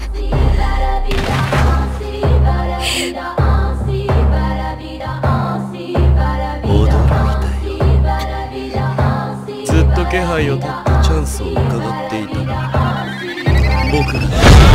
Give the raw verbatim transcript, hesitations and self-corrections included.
ずっと気配を立ってチャンスを伺っていたが僕が